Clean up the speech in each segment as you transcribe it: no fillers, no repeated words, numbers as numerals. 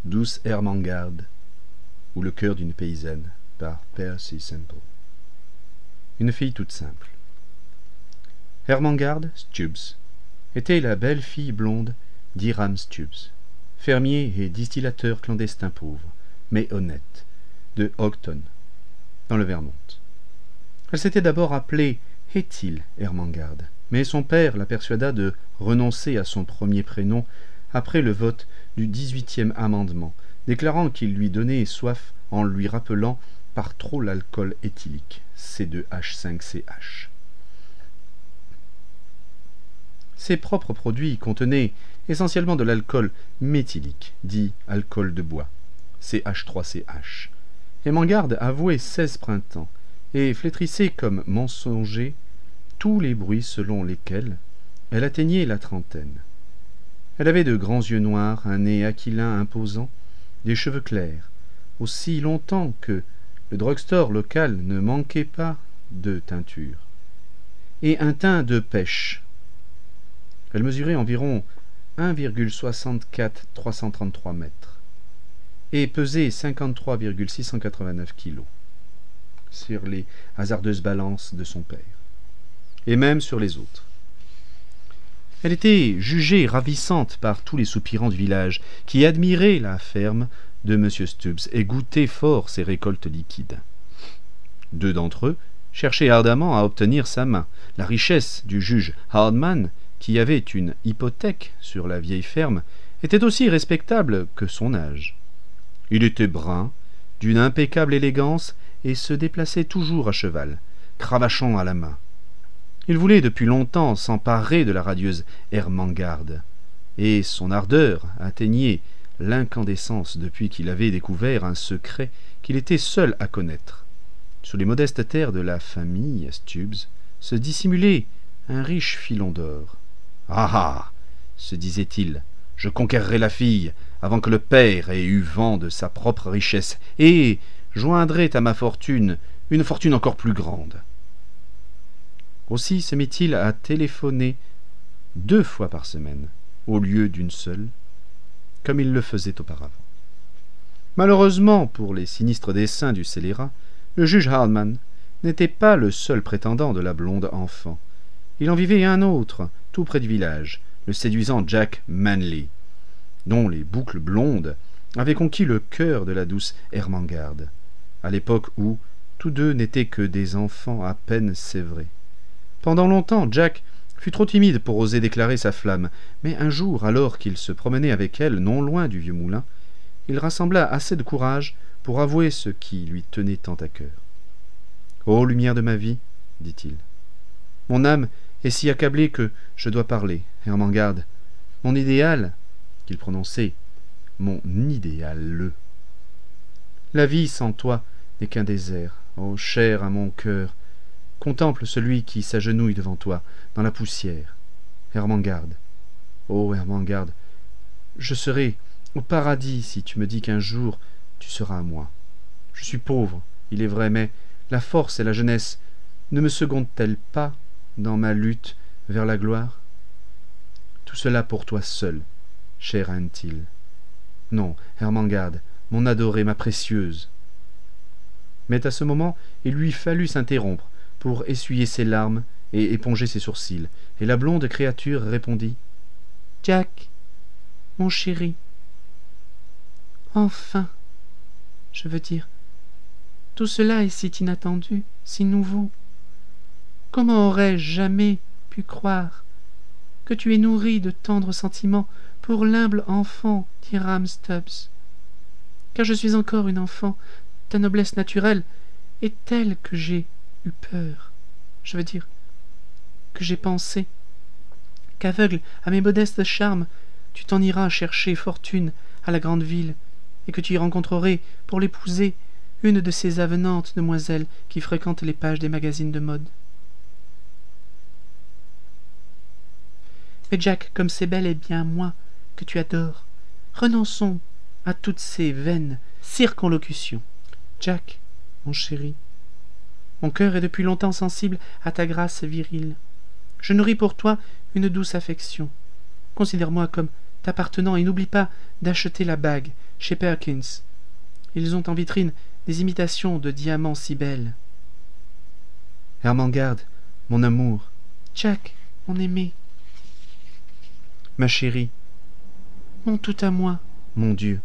Douce Ermengarde ou Le cœur d'une paysanne par Percy Semple. Une fille toute simple. Ermengarde Stubbs était la belle fille blonde d'Hiram Stubbs, fermier et distillateur clandestin pauvre, mais honnête, de Houghton, dans le Vermont. Elle s'était d'abord appelée Ethel Ermengarde, mais son père la persuada de renoncer à son premier prénom après le vote du 18e amendement, déclarant qu'il lui donnait soif en lui rappelant par trop l'alcool éthylique, C2H5CH. Ses propres produits contenaient essentiellement de l'alcool méthylique, dit alcool de bois, CH3CH. Ermengarde avouait 16 printemps, et flétrissait comme mensonger tous les bruits selon lesquels elle atteignait la trentaine. Elle avait de grands yeux noirs, un nez aquilin imposant, des cheveux clairs, aussi longtemps que le drugstore local ne manquait pas de teinture, et un teint de pêche. Elle mesurait environ 1,64 mètres et pesait 53,689 kilos sur les hasardeuses balances de son père, et même sur les autres. Elle était jugée ravissante par tous les soupirants du village, qui admiraient la ferme de M. Stubbs et goûtaient fort ses récoltes liquides. 2 d'entre eux cherchaient ardemment à obtenir sa main. La richesse du juge Hardman, qui avait une hypothèque sur la vieille ferme, était aussi respectable que son âge. Il était brun, d'une impeccable élégance, et se déplaçait toujours à cheval, cravachant à la main. Il voulait depuis longtemps s'emparer de la radieuse Ermengarde, et son ardeur atteignait l'incandescence depuis qu'il avait découvert un secret qu'il était seul à connaître. Sur les modestes terres de la famille Stubbs se dissimulait un riche filon d'or. « Ah ah !» se disait-il, « je conquerrai la fille avant que le père ait eu vent de sa propre richesse, et joindrai à ma fortune une fortune encore plus grande. » Aussi se mit-il à téléphoner 2 fois par semaine, au lieu d'une seule, comme il le faisait auparavant. Malheureusement pour les sinistres desseins du scélérat, le juge Hardman n'était pas le seul prétendant de la blonde enfant. Il en vivait un autre, tout près du village, le séduisant Jack Manley, dont les boucles blondes avaient conquis le cœur de la douce Ermengarde, à l'époque où tous deux n'étaient que des enfants à peine sévrés. Pendant longtemps, Jack fut trop timide pour oser déclarer sa flamme, mais un jour, alors qu'il se promenait avec elle non loin du vieux moulin, il rassembla assez de courage pour avouer ce qui lui tenait tant à cœur. « Ô lumière de ma vie, dit-il, mon âme est si accablée que je dois parler, Ermengarde. Mon idéal, qu'il prononçait, mon idéal. La vie sans toi n'est qu'un désert. Ô cher à mon cœur, contemple celui qui s'agenouille devant toi, dans la poussière. Ermengarde, ô Ermengarde, je serai au paradis si tu me dis qu'un jour tu seras à moi. Je suis pauvre, il est vrai, mais la force et la jeunesse ne me secondent-elles pas dans ma lutte vers la gloire? Tout cela pour toi seul, cher Antil. Non, Ermengarde, mon adorée, ma précieuse. Mais à ce moment, il lui fallut s'interrompre pour essuyer ses larmes et éponger ses sourcils, et la blonde créature répondit « Jack, mon chéri, enfin, je veux dire, tout cela est si inattendu, si nouveau. Comment aurais-je jamais pu croire que tu es nourri de tendres sentiments pour l'humble enfant d'Hiram Stubbs? Car je suis encore une enfant, ta noblesse naturelle est telle que j'ai eu peur, je veux dire, que j'ai pensé qu'aveugle à mes modestes charmes, tu t'en iras chercher fortune à la grande ville, et que tu y rencontrerais, pour l'épouser, une de ces avenantes demoiselles qui fréquentent les pages des magazines de mode. Mais Jack, comme c'est bel et bien moi que tu adores, renonçons à toutes ces vaines circonlocutions. Jack, mon chéri, mon cœur est depuis longtemps sensible à ta grâce virile. Je nourris pour toi une douce affection. Considère-moi comme t'appartenant et n'oublie pas d'acheter la bague chez Perkins. Ils ont en vitrine des imitations de diamants si belles. Ermengarde, mon amour. Jack, mon aimé. Ma chérie. Mon tout à moi. Mon Dieu.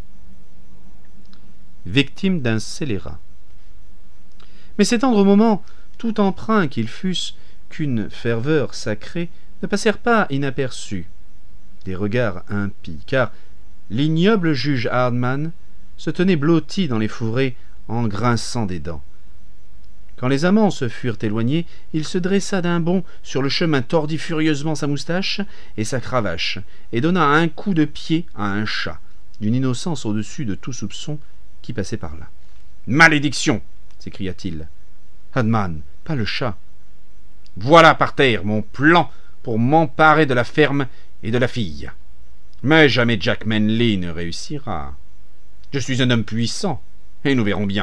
Victime d'un scélérat. Mais ces tendres moments, tout empreints qu'ils fussent qu'une ferveur sacrée, ne passèrent pas inaperçus. Des regards impies, car l'ignoble juge Hardman se tenait blotti dans les fourrés en grinçant des dents. Quand les amants se furent éloignés, il se dressa d'un bond sur le chemin, tordit furieusement sa moustache et sa cravache, et donna un coup de pied à un chat, d'une innocence au-dessus de tout soupçon, qui passait par là. « Malédiction !» s'écria-t-il. « Hardman, pas le chat. Voilà par terre mon plan pour m'emparer de la ferme et de la fille. Mais jamais Jack Manley ne réussira. Je suis un homme puissant, et nous verrons bien. »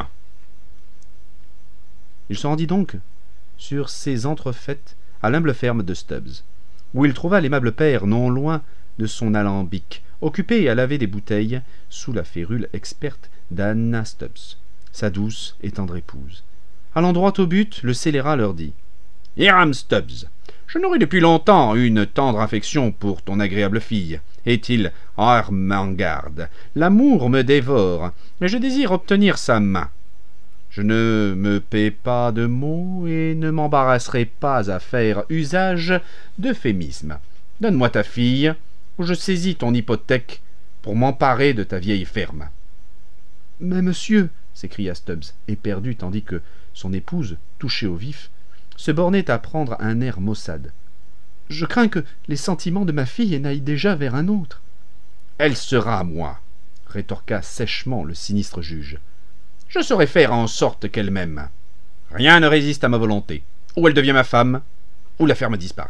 Il se rendit donc sur ses entrefaites à l'humble ferme de Stubbs, où il trouva l'aimable père non loin de son alambic, occupé à laver des bouteilles sous la férule experte d'Anna Stubbs, sa douce et tendre épouse. Allant droit au but, le scélérat leur dit « Hiram Stubbs, je nourris depuis longtemps une tendre affection pour ton agréable fille. Est-il Ermengarde? L'amour me dévore, et je désire obtenir sa main. Je ne me paie pas de mots et ne m'embarrasserai pas à faire usage d'euphémismes. Donne-moi ta fille, ou je saisis ton hypothèque pour m'emparer de ta vieille ferme. »« Mais monsieur, s'écria Stubbs, éperdu, tandis que son épouse, touchée au vif, se bornait à prendre un air maussade. « Je crains que les sentiments de ma fille n'aillent déjà vers un autre. »« Elle sera à moi, » rétorqua sèchement le sinistre juge. « Je saurai faire en sorte qu'elle m'aime. Rien ne résiste à ma volonté. Ou elle devient ma femme, ou la ferme disparaît. »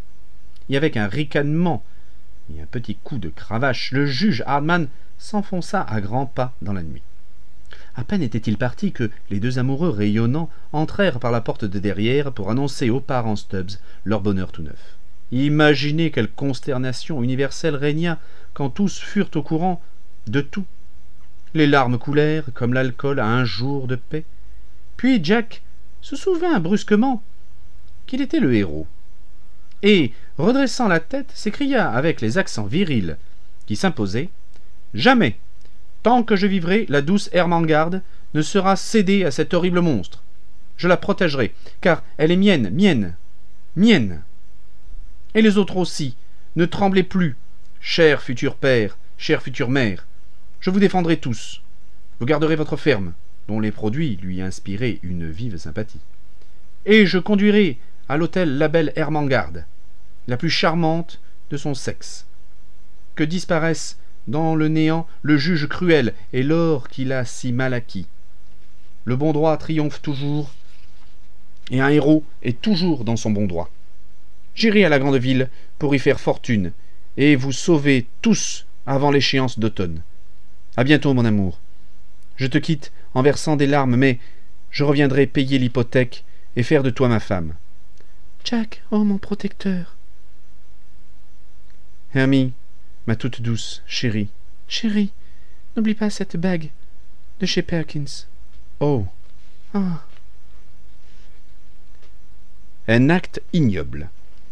Et avec un ricanement et un petit coup de cravache, le juge Hardman s'enfonça à grands pas dans la nuit. À peine était-il parti que les deux amoureux rayonnants entrèrent par la porte de derrière pour annoncer aux parents Stubbs leur bonheur tout neuf. Imaginez quelle consternation universelle régna quand tous furent au courant de tout. Les larmes coulèrent comme l'alcool à un jour de paix. Puis Jack se souvint brusquement qu'il était le héros, et, redressant la tête, s'écria avec les accents virils qui s'imposaient « Jamais, tant que je vivrai, la douce Ermengarde ne sera cédée à cet horrible monstre. Je la protégerai, car elle est mienne, mienne, mienne. Et les autres aussi, ne tremblez plus, cher futur père, chère future mère. Je vous défendrai tous. Vous garderez votre ferme, dont les produits lui inspiraient une vive sympathie. Et je conduirai à l'hôtel la belle Ermengarde, la plus charmante de son sexe. Que disparaissent dans le néant le juge cruel et l'or qu'il a si mal acquis. Le bon droit triomphe toujours, et un héros est toujours dans son bon droit. J'irai à la grande ville pour y faire fortune, et vous sauver tous avant l'échéance d'automne. À bientôt, mon amour. Je te quitte en versant des larmes, mais je reviendrai payer l'hypothèque et faire de toi ma femme. Jack, oh mon protecteur. Hermie, ma toute douce chérie. Chérie, n'oublie pas cette bague de chez Perkins. Oh. Ah. Un acte ignoble.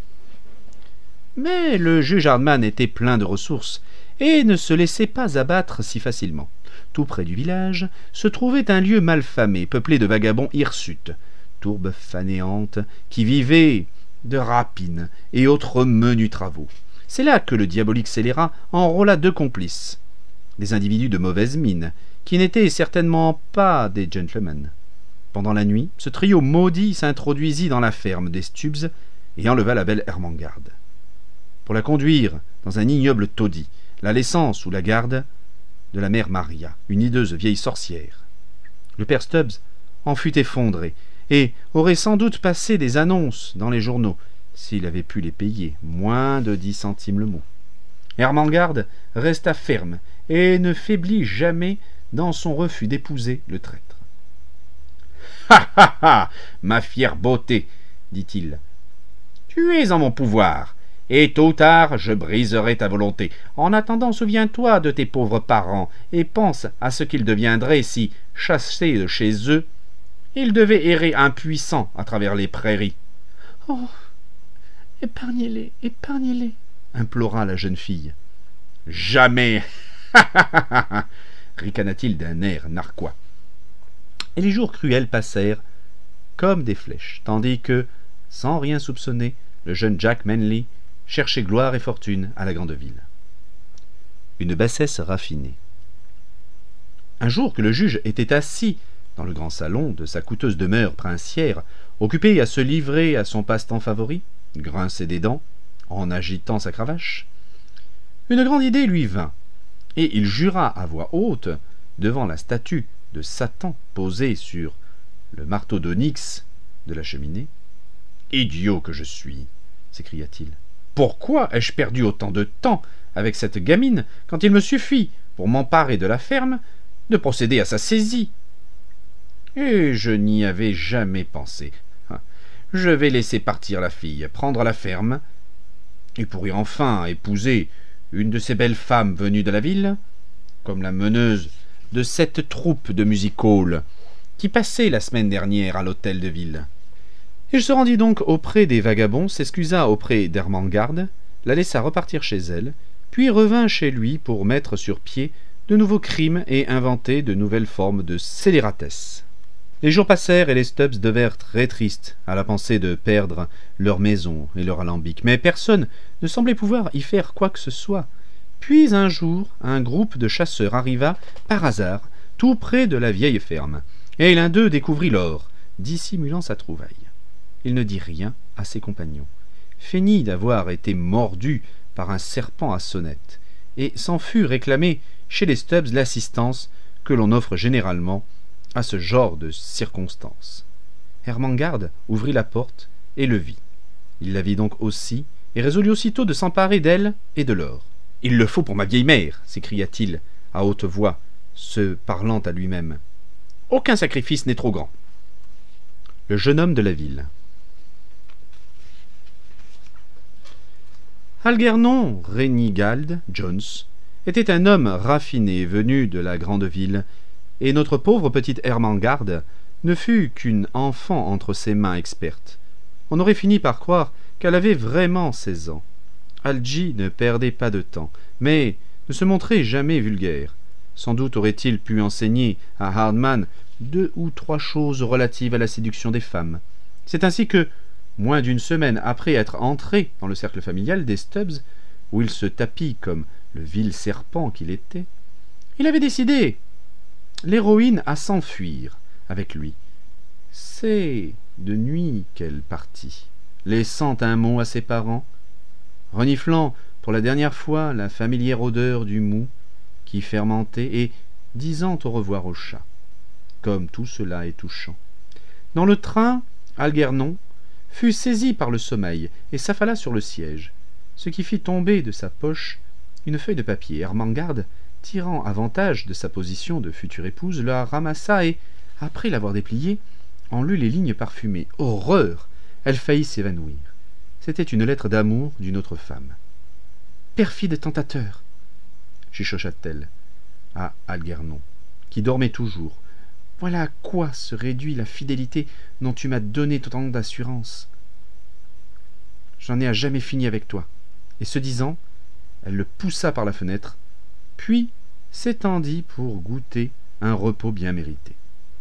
Mais le juge Hardman était plein de ressources et ne se laissait pas abattre si facilement. Tout près du village se trouvait un lieu malfamé, peuplé de vagabonds hirsutes, tourbes fanéantes, qui vivaient de rapines et autres menus travaux. C'est là que le diabolique scélérat enrôla deux complices, des individus de mauvaise mine, qui n'étaient certainement pas des gentlemen. Pendant la nuit, ce trio maudit s'introduisit dans la ferme des Stubbs et enleva la belle Ermengarde, pour la conduire dans un ignoble taudis, la laissant sous la garde de la mère Maria, une hideuse vieille sorcière. Le père Stubbs en fut effondré, et aurait sans doute passé des annonces dans les journaux, s'il avait pu les payer, moins de 10 centimes le mot. Ermengarde resta ferme, et ne faiblit jamais dans son refus d'épouser le traître. « Ha ha ha, ma fière beauté, dit-il, tu es en mon pouvoir, et tôt ou tard je briserai ta volonté. En attendant, souviens-toi de tes pauvres parents, et pense à ce qu'ils deviendraient si, chassés de chez eux, ils devaient errer impuissants à travers les prairies. » « Oh, épargnez-les, épargnez-les » implora la jeune fille. « Jamais !» ricana-t-il d'un air narquois. Et les jours cruels passèrent comme des flèches, tandis que, sans rien soupçonner, le jeune Jack Manly cherchait gloire et fortune à la grande ville. Une bassesse raffinée. Un jour que le juge était assis dans le grand salon de sa coûteuse demeure princière, occupé à se livrer à son passe-temps favori, grincer des dents, en agitant sa cravache, une grande idée lui vint, et il jura à voix haute, devant la statue de Satan posée sur le marteau d'onyx de la cheminée. « Idiot que je suis !» s'écria-t-il. « Pourquoi ai-je perdu autant de temps avec cette gamine quand il me suffit, pour m'emparer de la ferme, de procéder à sa saisie? Et je n'y avais jamais pensé. Je vais laisser partir la fille, prendre la ferme, et pourrir enfin épouser une de ces belles femmes venues de la ville, comme la meneuse de cette troupe de music-hall qui passait la semaine dernière à l'hôtel de ville. » Il se rendit donc auprès des vagabonds, s'excusa auprès d'Ermengarde, la laissa repartir chez elle, puis revint chez lui pour mettre sur pied de nouveaux crimes et inventer de nouvelles formes de scélératesse. Les jours passèrent et les Stubbs devinrent très tristes à la pensée de perdre leur maison et leur alambic, mais personne ne semblait pouvoir y faire quoi que ce soit. Puis un jour, un groupe de chasseurs arriva par hasard tout près de la vieille ferme, et l'un d'eux découvrit l'or, dissimulant sa trouvaille. Il ne dit rien à ses compagnons, feignit d'avoir été mordu par un serpent à sonnette, et s'en fut réclamer chez les Stubbs l'assistance que l'on offre généralement à ce genre de circonstances. Ermengarde ouvrit la porte et le vit. Il la vit donc aussi, et résolut aussitôt de s'emparer d'elle et de l'or. « Il le faut pour ma vieille mère !» s'écria-t-il à haute voix, se parlant à lui-même. « Aucun sacrifice n'est trop grand. » Le jeune homme de la ville. Algernon Renigald Jones était un homme raffiné venu de la grande ville, et notre pauvre petite Ermengarde ne fut qu'une enfant entre ses mains expertes. On aurait fini par croire qu'elle avait vraiment 16 ans. Algy ne perdait pas de temps, mais ne se montrait jamais vulgaire. Sans doute aurait-il pu enseigner à Hardman 2 ou 3 choses relatives à la séduction des femmes. C'est ainsi que, moins d'une semaine après être entré dans le cercle familial des Stubbs, où il se tapit comme le vil serpent qu'il était, il avait décidé l'héroïne à s'enfuir avec lui. C'est de nuit qu'elle partit, laissant un mot à ses parents, reniflant pour la dernière fois la familière odeur du mou qui fermentait et disant au revoir au chat. Comme tout cela est touchant. Dans le train, Algernon fut saisi par le sommeil et s'affala sur le siège, ce qui fit tomber de sa poche une feuille de papier. Ermengarde, tirant avantage de sa position de future épouse, la ramassa et, après l'avoir dépliée, en lut les lignes parfumées. Horreur! Elle faillit s'évanouir. C'était une lettre d'amour d'une autre femme. « Perfide tentateur !» chuchota-t-elle à Algernon, qui dormait toujours. « Voilà à quoi se réduit la fidélité dont tu m'as donné tant d'assurance. J'en ai à jamais fini avec toi. » Et ce disant, elle le poussa par la fenêtre, puis s'étendit pour goûter un repos bien mérité.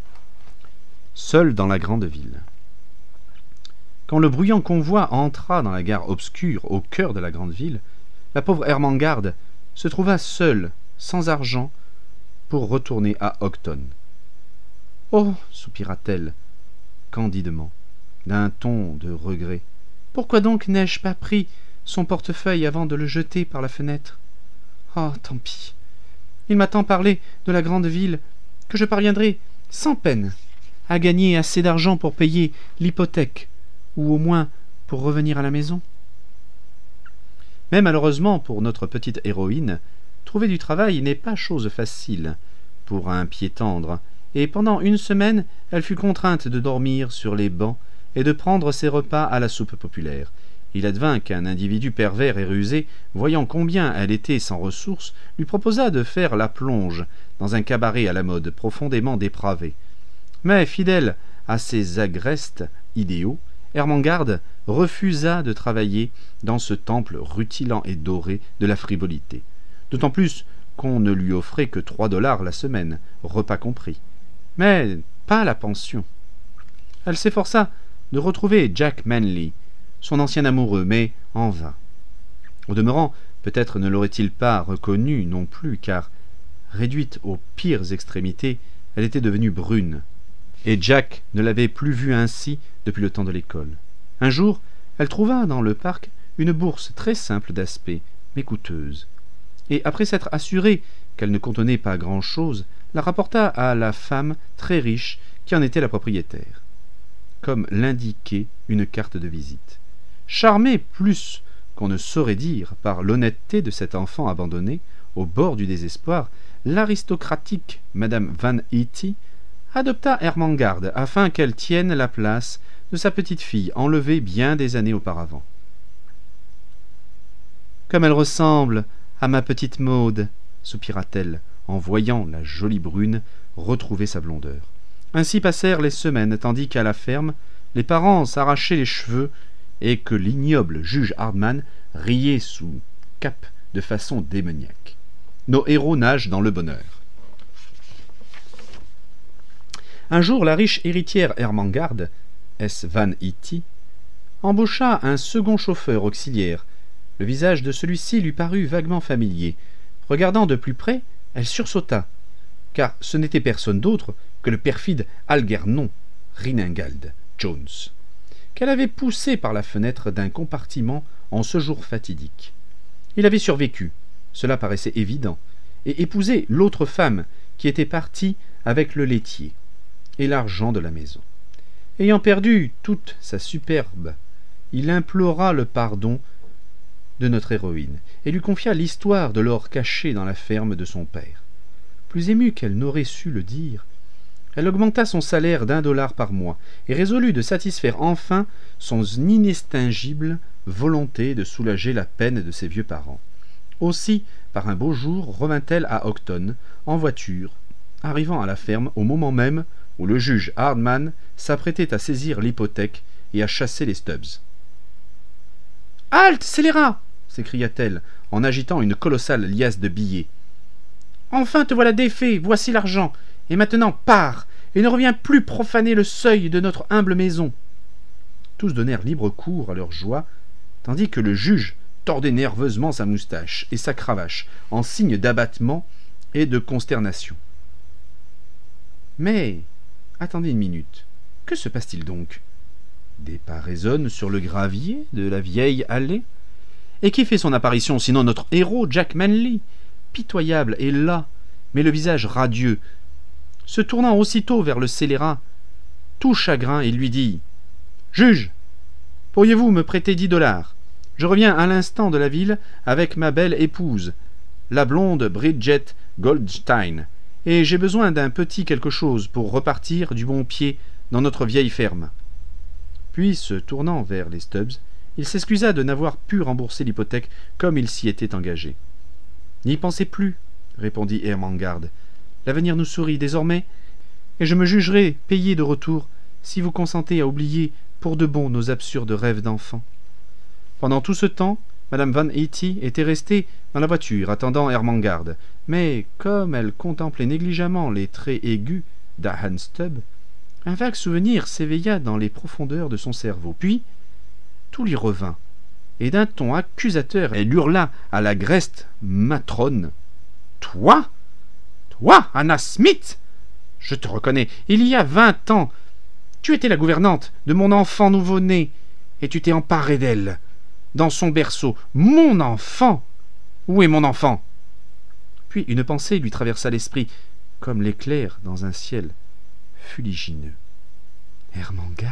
Seul dans la grande ville. Quand le bruyant convoi entra dans la gare obscure au cœur de la grande ville, la pauvre Ermengarde se trouva seule, sans argent, pour retourner à Houghton. « Oh » soupira-t-elle candidement, d'un ton de regret. « Pourquoi donc n'ai-je pas pris son portefeuille avant de le jeter par la fenêtre ? Oh, tant pis. Il m'a tant parlé de la grande ville que je parviendrai sans peine à gagner assez d'argent pour payer l'hypothèque, ou au moins pour revenir à la maison. » Mais malheureusement pour notre petite héroïne, trouver du travail n'est pas chose facile pour un pied tendre, et pendant une semaine, elle fut contrainte de dormir sur les bancs et de prendre ses repas à la soupe populaire. il advint qu'un individu pervers et rusé, voyant combien elle était sans ressources, lui proposa de faire la plonge dans un cabaret à la mode profondément dépravé. Mais fidèle à ses agrestes idéaux, Ermengarde refusa de travailler dans ce temple rutilant et doré de la frivolité, d'autant plus qu'on ne lui offrait que 3 $ la semaine, repas compris, mais pas la pension. Elle s'efforça de retrouver Jack Manley, son ancien amoureux, mais en vain. Au demeurant, peut-être ne l'aurait-il pas reconnu non plus, car, réduite aux pires extrémités, elle était devenue brune, et Jack ne l'avait plus vue ainsi depuis le temps de l'école. Un jour, elle trouva dans le parc une bourse très simple d'aspect, mais coûteuse, et après s'être assurée qu'elle ne contenait pas grand-chose, la rapporta à la femme très riche qui en était la propriétaire, comme l'indiquait une carte de visite. Charmée plus qu'on ne saurait dire par l'honnêteté de cet enfant abandonné, au bord du désespoir, l'aristocratique Madame Van Eety adopta Ermengarde afin qu'elle tienne la place de sa petite-fille enlevée bien des années auparavant. « Comme elle ressemble à ma petite Maude !» soupira-t-elle en voyant la jolie brune retrouver sa blondeur. Ainsi passèrent les semaines, tandis qu'à la ferme, les parents s'arrachaient les cheveux et que l'ignoble juge Hardman riait sous cape de façon démoniaque. Nos héros nagent dans le bonheur. Un jour, la riche héritière Ermengarde, S. Van Eety, embaucha un second chauffeur auxiliaire. Le visage de celui-ci lui parut vaguement familier. Regardant de plus près, elle sursauta, car ce n'était personne d'autre que le perfide Algernon Rinengald Jones, qu'elle avait poussé par la fenêtre d'un compartiment en ce jour fatidique. Il avait survécu, cela paraissait évident, et épousé l'autre femme qui était partie avec le laitier et l'argent de la maison. Ayant perdu toute sa superbe, il implora le pardon de notre héroïne et lui confia l'histoire de l'or caché dans la ferme de son père. Plus émue qu'elle n'aurait su le dire, elle augmenta son salaire d'1 $ par mois et résolut de satisfaire enfin son inextinguible volonté de soulager la peine de ses vieux parents. Aussi, par un beau jour, revint-elle à Houghton en voiture, arrivant à la ferme au moment même où le juge Hardman s'apprêtait à saisir l'hypothèque et à chasser les Stubbs. « Halte, scélérat !» s'écria-t-elle en agitant une colossale liasse de billets. « Enfin te voilà défait, voici l'argent, et maintenant pars, et ne reviens plus profaner le seuil de notre humble maison. » Tous donnèrent libre cours à leur joie, tandis que le juge tordait nerveusement sa moustache et sa cravache en signe d'abattement et de consternation. Mais attendez une minute, que se passe-t-il donc? Des pas résonnent sur le gravier de la vieille allée. Et qui fait son apparition sinon notre héros Jack Manley, pitoyable et las, mais le visage radieux, se tournant aussitôt vers le scélérat, tout chagrin, et lui dit « Juge, pourriez-vous me prêter 10 $? Je reviens à l'instant de la ville avec ma belle épouse, la blonde Bridget Goldstein, et j'ai besoin d'un petit quelque chose pour repartir du bon pied dans notre vieille ferme. » Puis, se tournant vers les Stubbs, il s'excusa de n'avoir pu rembourser l'hypothèque comme il s'y était engagé. « N'y pensez plus, » répondit Ermengarde. « L'avenir nous sourit désormais, et je me jugerai payé de retour si vous consentez à oublier pour de bon nos absurdes rêves d'enfant. » Pendant tout ce temps, Madame Van Eety était restée dans la voiture, attendant Ermengarde, mais comme elle contemplait négligemment les traits aigus d'Ahan Stubb, un vague souvenir s'éveilla dans les profondeurs de son cerveau. Puis, tout lui revint, et d'un ton accusateur, elle hurla à la greste matrone. « Toi, Anna Smith, je te reconnais, il y a 20 ans, tu étais la gouvernante de mon enfant nouveau-né, et tu t'es emparée d'elle, dans son berceau. Mon enfant! Où est mon enfant ?» Puis une pensée lui traversa l'esprit, comme l'éclair dans un ciel fuligineux. « Ermengarde,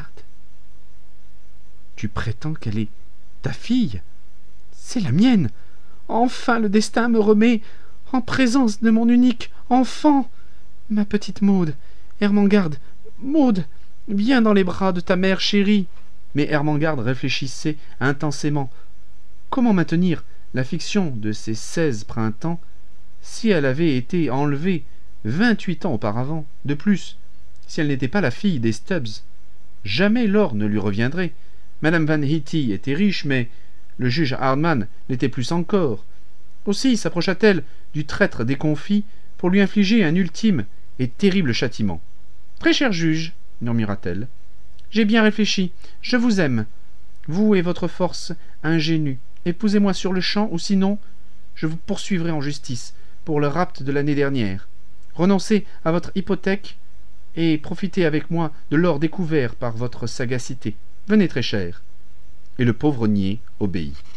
tu prétends qu'elle est ta fille? C'est la mienne. Enfin le destin me remet en présence de mon unique enfant. Ma petite Maude, Ermengarde, Maude, viens dans les bras de ta mère chérie. » Mais Ermengarde réfléchissait intensément. Comment maintenir la fiction de ces 16 printemps si elle avait été enlevée 28 ans auparavant? De plus, si elle n'était pas la fille des Stubbs, jamais l'or ne lui reviendrait. Madame Van Heety était riche, mais le juge Hardman l'était plus encore. Aussi s'approcha-t-elle du traître déconfit pour lui infliger un ultime et terrible châtiment. « Très cher juge, murmura-t-elle, j'ai bien réfléchi. Je vous aime. Vous et votre force ingénue. Épousez-moi sur-le-champ, ou sinon je vous poursuivrai en justice pour le rapt de l'année dernière. Renoncez à votre hypothèque et profitez avec moi de l'or découvert par votre sagacité. Venez, très cher. » Et le pauvre niais obéit.